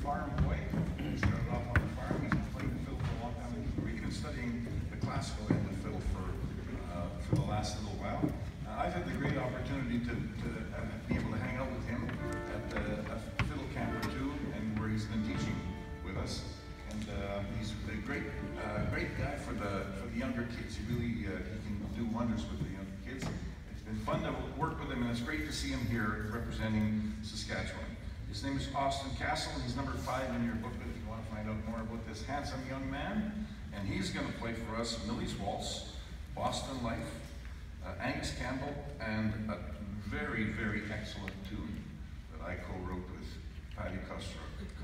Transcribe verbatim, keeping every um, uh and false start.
farm boy. He started off on the farm. He's been playing the fiddle for a long time. He's been studying the classical end of fiddle for uh, for the last little while. Uh, I've had the great opportunity to, to uh, be able to hang out with him at uh, a fiddle camp or two, and where he's been teaching with us. And uh, he's a great, uh, great guy for the for the younger kids. He really uh, he can do wonders with the younger kids. It's been fun to work with him, and it's great to see him here representing Saskatchewan. His name is Austin Castle. He's number five in your booklet if you want to find out more about this handsome young man. And he's going to play for us Millie's Waltz, Boston Life, uh, Angus Campbell, and a very, very excellent tune that I co-wrote with Paddy Costro.